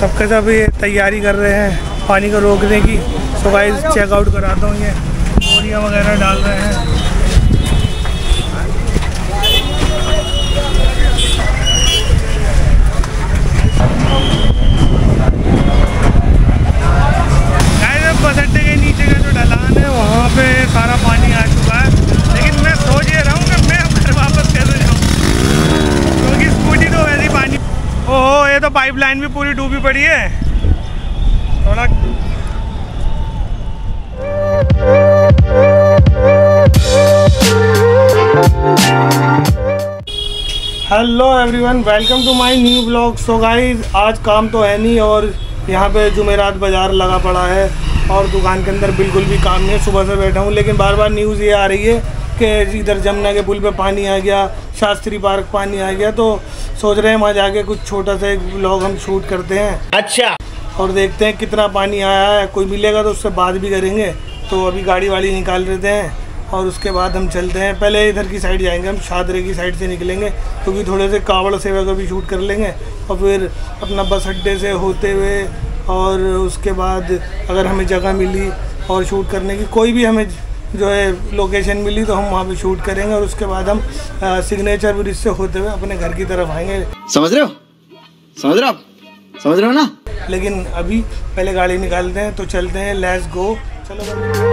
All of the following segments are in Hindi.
सबके सब ये तैयारी कर रहे हैं पानी को रोकने की। सो गाइस चेकआउट कराता हूँ, ये बोरियाँ वगैरह डाल रहे हैं। बस अड्डे के नीचे का जो ढलान है वहाँ पे सारा पानी आ चुका है, लेकिन मैं सोच ये रहा हूँ कि मैं घर वापस कैसे जाऊँ, क्योंकि स्कूटी तो वैसे ही पानी। ओहो, ये तो पाइपलाइन भी पूरी डूबी पड़ी है। थोड़ा hello everyone, welcome to my new blog. So guys आज काम तो है नहीं और यहाँ पे जुमेरात बाज़ार लगा पड़ा है और दुकान के अंदर बिल्कुल भी काम नहीं है। सुबह से बैठा हूँ, लेकिन बार बार न्यूज़ ये आ रही है कि इधर जमुना के पुल पे पानी आ गया, शास्त्री पार्क पानी आ गया। तो सोच रहे हैं वहाँ जाके कुछ छोटा सा एक व्लॉग हम शूट करते हैं। अच्छा, और देखते हैं कितना पानी आया है। कोई मिलेगा तो उससे बात भी करेंगे। तो अभी गाड़ी वाड़ी निकाल लेते हैं और उसके बाद हम चलते हैं। पहले इधर की साइड जाएंगे, हम शादरे की साइड से निकलेंगे क्योंकि थोड़े से कावड़ सेवा का भी शूट कर लेंगे और फिर अपना बस अड्डे से होते हुए, और उसके बाद अगर हमें जगह मिली और शूट करने की, कोई भी हमें जो है लोकेशन मिली तो हम वहाँ पे शूट करेंगे। और उसके बाद हम सिग्नेचर ब्रिज से होते हुए अपने घर की तरफ आएंगे। समझ रहे हो ना? लेकिन अभी पहले गाड़ी निकालते हैं तो चलते हैं। लेट्स गो, चलो।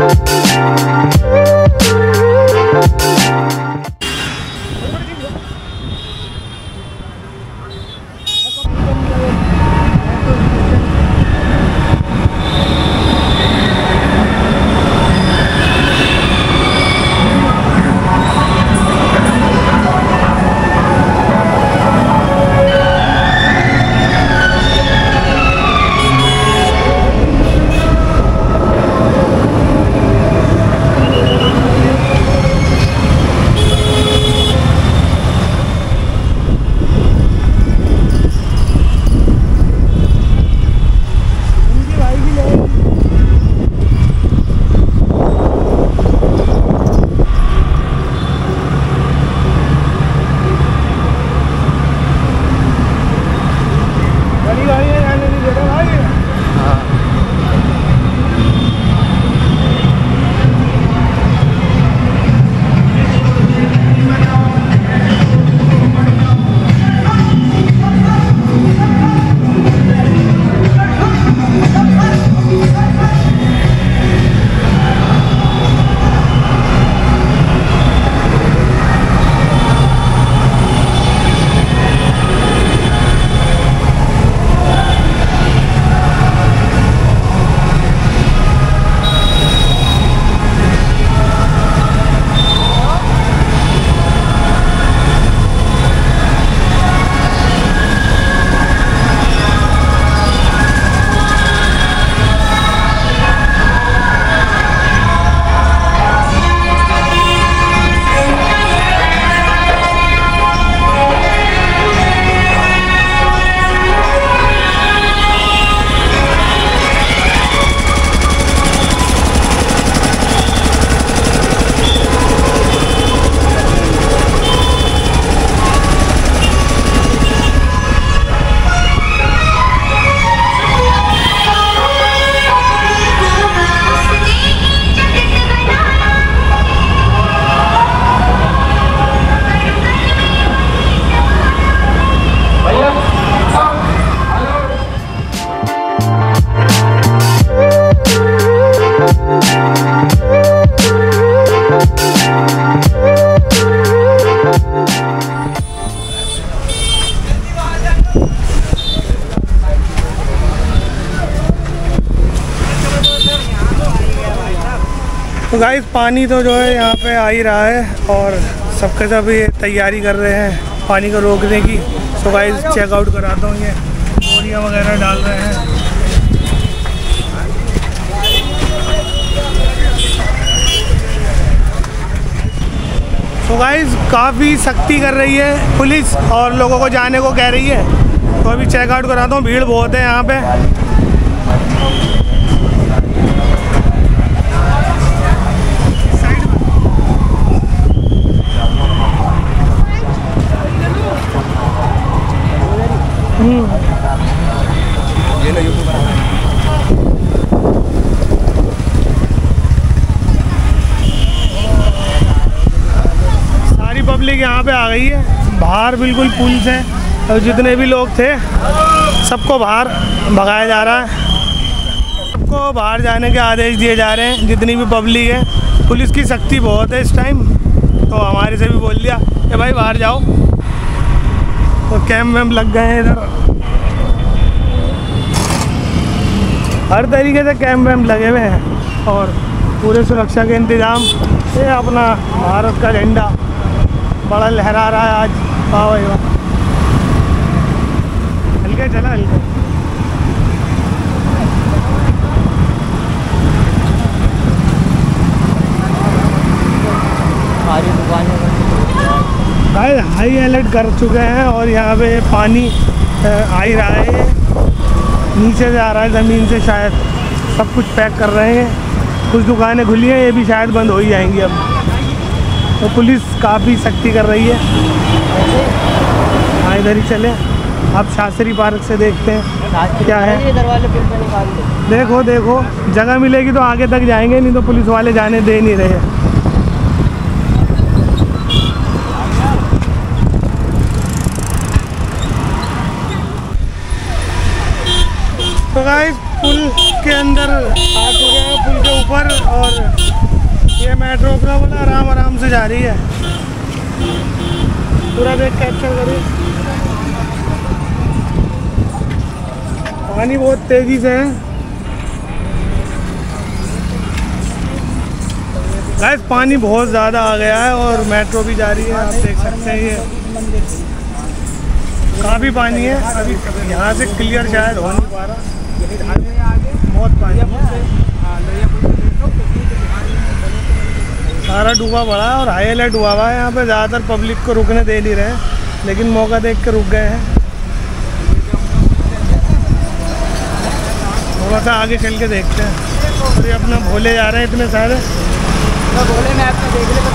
तो गाइस पानी तो जो है यहाँ पे आ ही रहा है और सबके सब ये तैयारी कर रहे हैं पानी को रोकने की। तो गाइस चेकआउट कराता हूँ, ये बोरियाँ वगैरह डाल रहे हैं। तो गाइस काफ़ी सख्ती कर रही है पुलिस और लोगों को जाने को कह रही है। तो अभी चेकआउट कराता हूँ, भीड़ बहुत है यहाँ पे। सारी पब्लिक यहाँ पे आ गई है, बाहर बिल्कुल पुल से और जितने भी लोग थे सबको बाहर भगाया जा रहा है। सबको बाहर जाने के आदेश दिए जा रहे हैं, जितनी भी पब्लिक है। पुलिस की सख्ती बहुत है इस टाइम, तो हमारे से भी बोल दिया कि भाई बाहर जाओ। तो कैंप वैम्प लग गए हैं इधर, हर तरीके से कैंप वैम्प लगे हुए हैं और पूरे सुरक्षा के इंतज़ाम। ये अपना भारत का झंडा बड़ा लहरा रहा है आज। वाह भाई वाह, हल्के चला हल्के। सारी दुकानें भाई हाई अलर्ट कर चुके हैं और यहाँ पे पानी आ ही रहा है, नीचे से आ रहा है ज़मीन से। शायद सब कुछ पैक कर रहे हैं, कुछ दुकानें खुली हैं, ये भी शायद बंद हो ही जाएंगी अब। तो पुलिस काफ़ी सख्ती कर रही है। हाँ इधर ही चले, अब शास्त्री पार्क से देखते हैं क्या है। देखो देखो जगह मिलेगी तो आगे तक जाएंगे, नहीं तो पुलिस वाले जाने दे नहीं रहे। तो गाइस पुल के अंदर आ चुके हैं, पुल के ऊपर, और ये मेट्रो अपना बड़ा आराम आराम से जा रही है। पूरा देख कैप्चर करिए, पानी बहुत तेज़ी से है गाइस, पानी बहुत ज़्यादा आ गया है और मेट्रो भी जा रही है। आप देख सकते हैं ये काफ़ी पानी है, अभी यहाँ से क्लियर शायद हो नहीं पा रहा, बहुत पानी सारा डूबा पड़ा है और हाई अलर्ट हुआ हुआ है। यहाँ पे ज़्यादातर पब्लिक को रुकने दे नहीं रहे, लेकिन मौका देख के रुक गए हैं। थोड़ा सा आगे चल के देखते हैं। और ये अपना भोले जा रहे हैं इतने सारे, भोले मैप में देख ले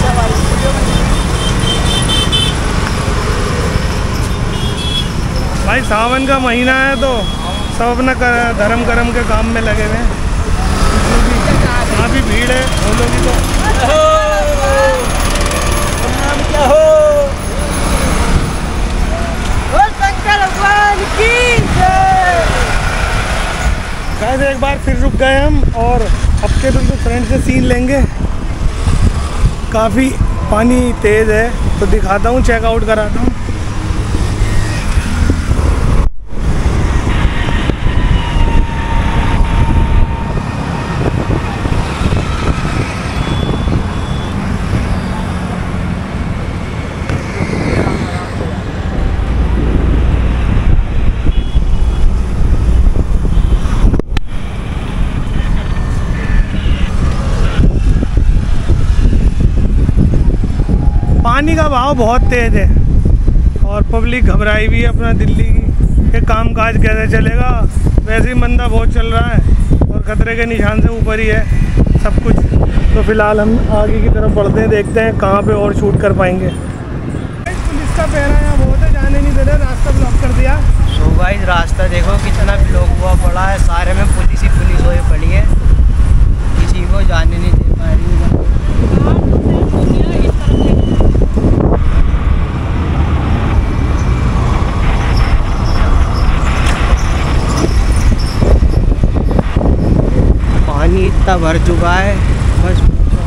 भाई। सावन का महीना है तो सब अपना धर्म कर्म के काम में लगे हुए हैं। काफ़ी भीड़ है भोलों की। तो एक बार फिर रुक गए हम और अब के बिल्कुल फ्रंट से सीन लेंगे। काफ़ी पानी तेज़ है तो दिखाता हूँ, चेकआउट कराता हूँ। पानी का बहाव बहुत तेज़ है और पब्लिक घबराई हुई है अपना दिल्ली के काम काज कैसे चलेगा। वैसे ही मंदा बहुत चल रहा है और ख़तरे के निशान से ऊपर ही है सब कुछ। तो फिलहाल हम आगे की तरफ बढ़ते हैं, देखते हैं कहाँ पे और शूट कर पाएंगे। पुलिस का पहरा यहाँ बहुत है, जाने नहीं दे रहे, रास्ता ब्लॉक कर दिया। सो गाइस रास्ता देखो कितना ब्लॉक हुआ पड़ा है, सारे में पुलिस ही पुलिस हुई पड़ी है, किसी को जाने नहीं दे पा रही है। पानी इतना भर चुका है बस।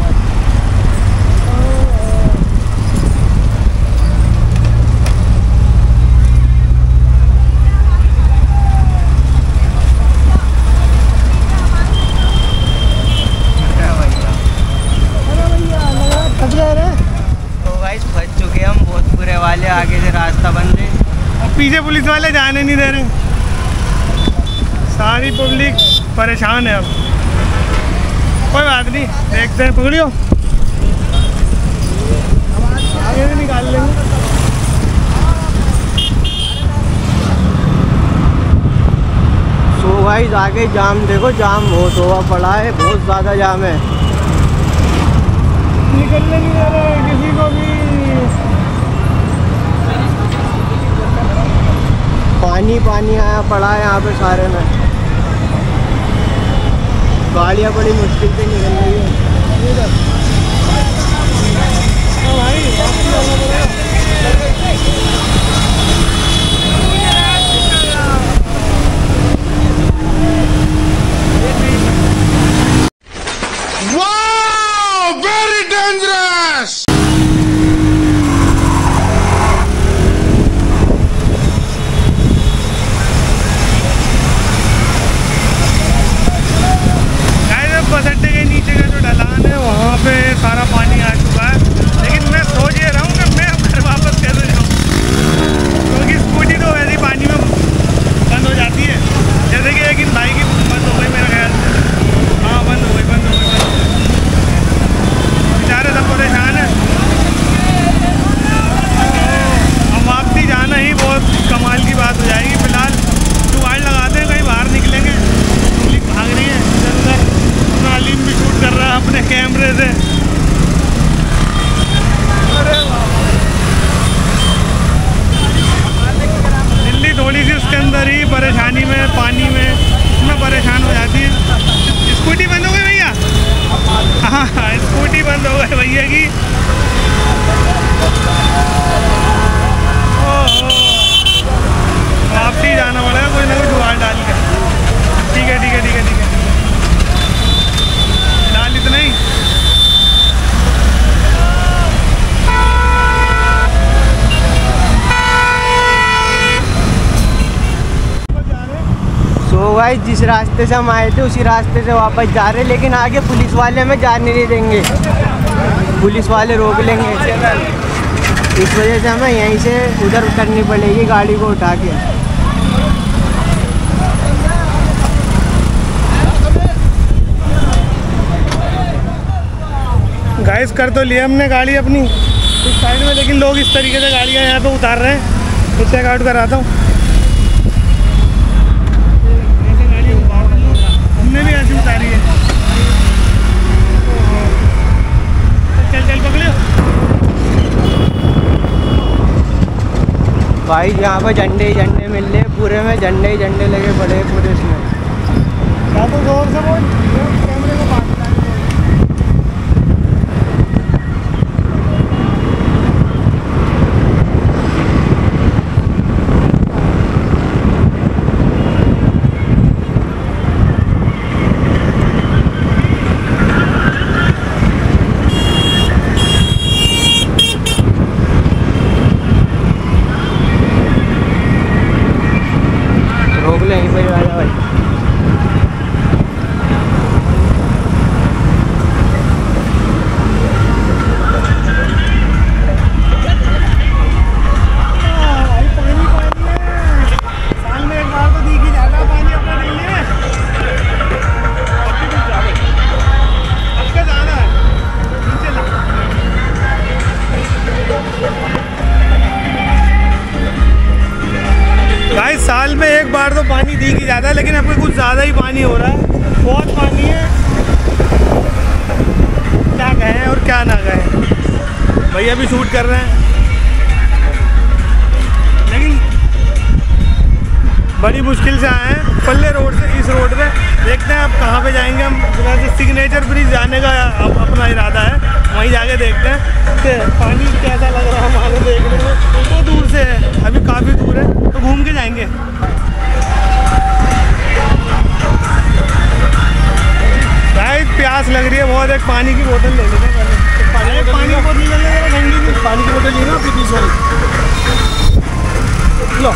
तो गाइस फंस चुके हम, बहुत बुरे वाले, आगे से रास्ता बंद है और पीछे पुलिस वाले जाने नहीं दे रहे। सारी पब्लिक परेशान है। अब कोई बात नहीं, देखते हैं, पकड़ियो आगे से निकाल लेंगे। सो गाइस आगे जाम देखो, जाम बहुत हुआ पड़ा है, बहुत ज़्यादा जाम है, निकलने नहीं दे रहे किसी को भी। पानी आया पड़ा है यहाँ पे सारे में। गाड़ियाँ बड़ी मुश्किल से निकल रही है। Wow! Very dangerous! बस अड्डे के नीचे का जो ढलान है वहाँ पे सारा पानी आ चुका है, लेकिन मैं सोच ये रहा हूँ कि मैं अब घर वापस कैसे जाऊँ, क्योंकि स्कूटी तो वैसे ही पानी में बंद हो जाती है। जैसे कि एक भाई की बंद हो गई मेरा ख्याल से। हाँ बंद हो गई। बेचारे सब परेशान है। अब वापसी जाना ही बहुत कमाल की बात हो जाएगी। फिलहाल जुगाड़ लगाते हैं, कहीं बाहर निकलेंगे। पुलिस भाग रही है इधर उधर, अपना अलीम भी शूट कर रहा है अपने कैमरे से। अरे दिल्ली थोड़ी सी उसके अंदर ही परेशानी में, पानी में इतना परेशान हो जाती है। स्कूटी बंद हो गई भैया। हाँ स्कूटी बंद हो गई भैया की। वापसी जाना पड़ेगा कोई ना कोई जुगाड़ डाल के। ठीक है फिलहाल इतना ही। सो गाइस जिस रास्ते से हम आए थे उसी रास्ते से वापस जा रहे, लेकिन आगे पुलिस वाले हमें जाने नहीं देंगे। पुलिस वाले रोक लेंगे, इस वजह से हमें यहीं से उधर उतरनी पड़ेगी गाड़ी को उठा के। गाइस कर तो लिया हमने गाड़ी अपनी इस साइड में, लेकिन लोग इस तरीके से गाड़ियाँ यहाँ पे उतार रहे हैं। तो चेकआउट कराता हूँ। ऐसे गाड़ी हमने भी ऐसी उतारी है। चल पकड़ो भाई। यहाँ पर झंडे ही झंडे मिल रहे, पूरे में झंडे ही झंडे लगे पड़े हैं पूरे इसमें। तो जोर से बोल, कैमरे को बात। रोक ले यहीं पर भाई। साल में एक बार तो दिख ही जाता पानी अपना दिल्ली में। अब क्या जाना है नीचे ला। गाइस साल में एक बार तो पानी दिख ही जाता है, लेकिन अब कुछ ज़्यादा ही पानी हो रहा है। बहुत पानी है, क्या कहें और क्या ना कहें। भैया भी शूट कर रहे हैं, लेकिन बड़ी मुश्किल से आए हैं पल्ले रोड से इस रोड पे। देखते हैं अब कहाँ पे जाएंगे हम। वैसे सिग्नेचर ब्रिज जाने का अपना इरादा है, वहीं जाके देखते हैं कि पानी कैसा लग रहा है हमारे देखने में। तो दूर से है, अभी काफ़ी दूर है, तो घूम के जाएंगे। भाई प्यास लग रही है बहुत, एक पानी की बोतल ले लेते हैं। पानी की बोतल ले लेंगे, ठंडी की पानी की बोतल लेना आपकी 20 वाली लो।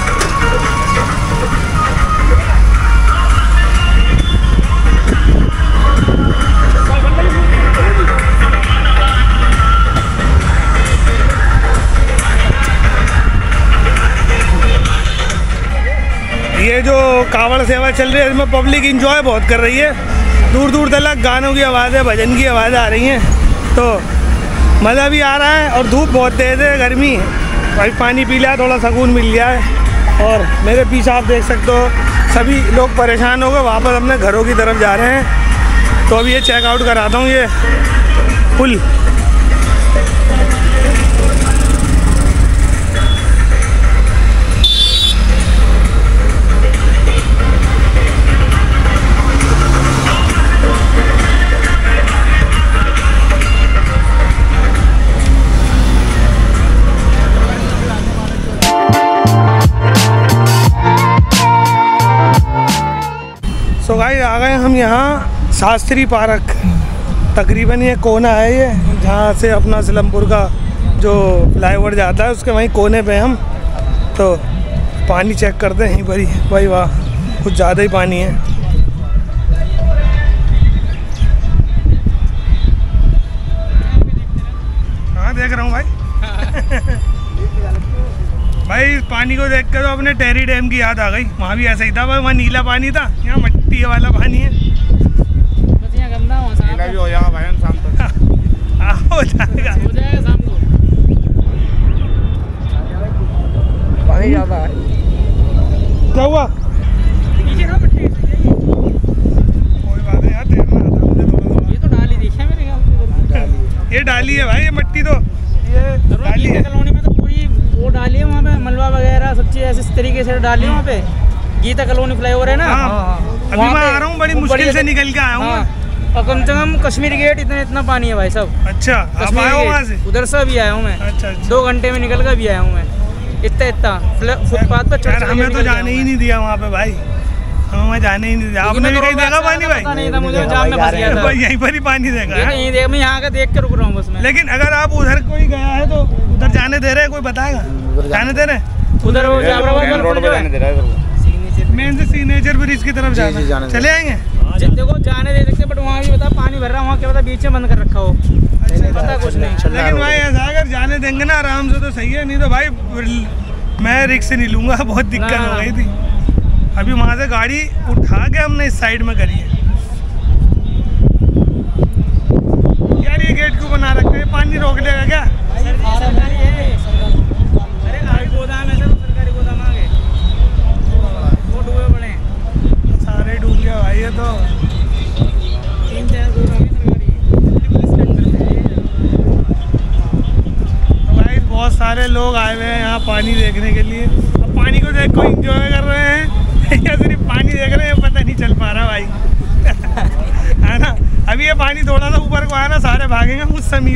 ये जो कांवड़ सेवा चल रही है इसमें पब्लिक इंजॉय बहुत कर रही है। दूर दूर तक गानों की आवाज़ें, भजन की आवाज़ें आ रही हैं, तो मज़ा भी आ रहा है। और धूप बहुत तेज़ है, गर्मी है भाई। पानी पी लिया, थोड़ा सुकून मिल गया है। और मेरे पीछे आप देख सकते हो सभी लोग परेशान हो गए, वापस अपने घरों की तरफ जा रहे हैं। तो अभी ये चेकआउट कराता हूँ ये पुल। सो गाइस आ गए हम यहाँ शास्त्री पार्क। तकरीबन ये कोना है ये, जहाँ से अपना सिलमपुर का जो फ्लाईओवर जाता है उसके वहीं कोने पे हम। तो पानी चेक करते हैं यहीं पर ही। भाई वाह, कुछ ज़्यादा ही पानी है। हाँ देख रहा हूँ भाई। भाई पानी को देख कर तो अपने टेरी डैम की याद आ गई। वहाँ भी ऐसा ही था, वहाँ नीला पानी था, यहाँ मिट्टी वाला पानी है। बस यहाँ गंदा नीला भी हो जाएगा भाई शाम तक। हाँ हो जाएगा शाम को। पानी ज़्यादा है। क्या हुआ? कोई बात नहीं यार, तैरना आता है मुझे थोड़ा। ये तो डाली देखा मेरे ख्याल से। ये डाली है भाई, ये मिट्टी तो ये डाली है। कॉलोनी में तो पूरी वो डाली है, वहाँ पे मलबा वगैरह सब चीज़ ऐसे तरीके से डाली है वहाँ पे। गीता कॉलोनी फ्लाईओवर है ना, अभी मैं आ रहा हूँ, बड़ी मुश्किल से निकल के आया हूँ। और कम से कम कश्मीर गेट इतना पानी है भाई सब। अच्छा, आप आए हो वहाँ से? उधर से भी आया हूँ मैं। अच्छा, 2 घंटे में निकल कर भी आया हूँ मैं। इतना फुटपाथ पर यार हमें तो जाने ही नहीं दिया वहाँ पे भाई, हमें जाने ही नहीं दिया। आपने भी कहीं देखा पानी भाई? नहीं था, मुझे जाम में फंस गया था। यहीं पर ही पानी देखा है। यहीं देख, मैं यहाँ का देख के रुक रहा हूँ बस मैं। लेकिन अगर आप उधर कोई गया है तो उधर जाने दे रहे हैं? कोई बताएगा? जाने दे रहे हैं? उधर वो मेन से सिग्नेचर ब्रिज की तरफ जाना, चले आएंगे। देखो जाने दे सकते, बट वहाँ भी बता पानी भर रहा है, वहाँ क्या पता बीच में बंद कर रखा हो, पता कुछ नहीं। लेकिन भाई ऐसा अगर जाने देंगे ना आराम से तो सही है, नहीं तो भाई मैं रिस्क नहीं लूँगा, बहुत दिक्कत हो गई थी। अभी वहाँ से गाड़ी उठा के हमने इस साइड में करी है। यार ये गेट क्यों बना रखते हैं? पानी रोक देगा क्या? सरकारी है, अरे गोदाम है सर, सरकारी गोदाम आ गए, वो डूबे पड़े हैं सारे डूब गया भाई। ये तो 3-4 गोदाम है तो भाई बहुत सारे लोग आए हुए हैं यहाँ पानी देखने के लिए। अब पानी को देख को एंजॉय कर रहे हैं या सिर्फ पानी देख रहे हैं, पता नहीं चल पा रहा भाई। है ना, अभी ये पानी थोड़ा सा ऊपर को आया ना, सारे भागेंगे मुझ समीत।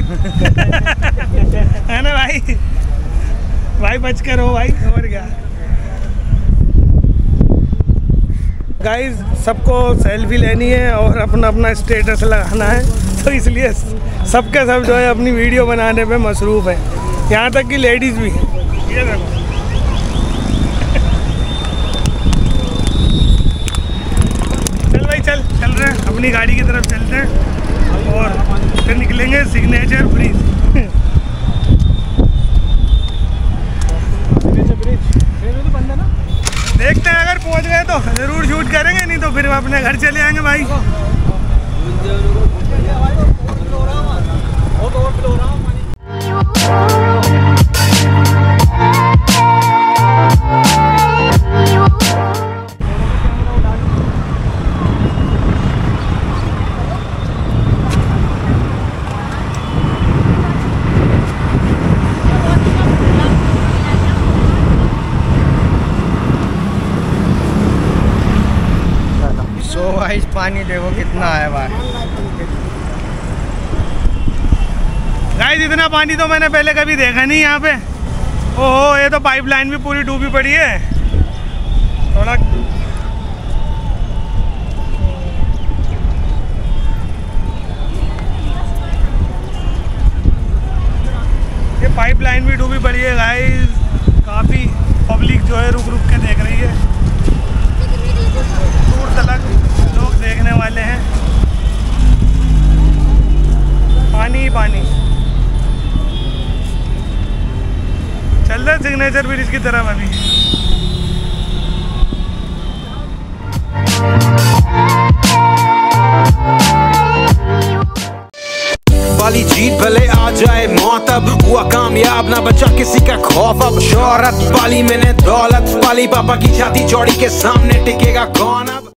है ना भाई? भाई बच कर हो भाई, और क्या। गाइस सबको सेल्फी लेनी है और अपना अपना स्टेटस लगाना है, तो इसलिए सबके सब जो है अपनी वीडियो बनाने पे मसरूफ़ है, यहाँ तक कि लेडीज़ भी। ये देखो चल भाई, चल रहे हैं अपनी गाड़ी की तरफ, चलते हैं और फिर निकलेंगे सिग्नेचर ब्रिज। देखते हैं, अगर पहुंच गए तो ज़रूर शूट करेंगे, नहीं तो फिर अपने घर चले आएंगे भाई। गाइस पानी देखो कितना है भाई। गाइस इतना पानी तो मैंने पहले कभी देखा नहीं यहाँ पे। ओहो, ये तो पाइपलाइन भी पूरी डूबी पड़ी है। थोड़ा ये पाइपलाइन भी डूबी पड़ी है गाइस। काफ़ी पब्लिक जो है रुक रुक के देख रही है, दूर तक लोग देखने वाले हैं। पानी ही पानी। चल रहे सिग्नेचर ब्रिज की तरफ अभी। वाली जीत भले आ जाए मौत, अब हुआ कामयाब ना बचा किसी का खौफ। अब शोहरत पाली मैंने दौलत पाली, पापा की छाती चौड़ी के सामने टिकेगा कौन अब।